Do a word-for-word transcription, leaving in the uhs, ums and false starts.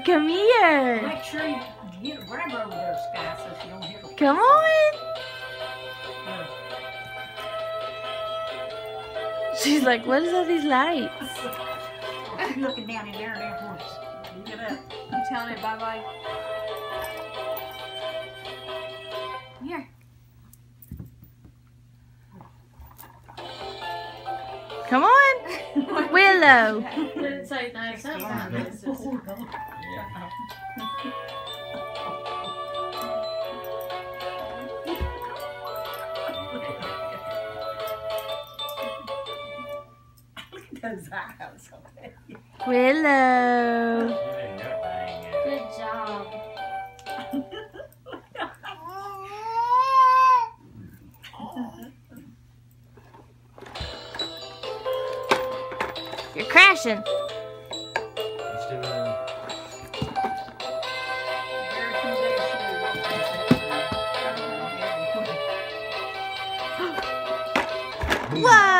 come here. Make sure you get a grab over there, Sky, so she don't hit her. Come on. She's like, what is all these lights? She's looking down in there, there for us. Get up. You telling it bye bye? Here. Come on. Willow. Didn't say no, sometimes. Those eyes. Willow. Good job. You're crashing. Whoa!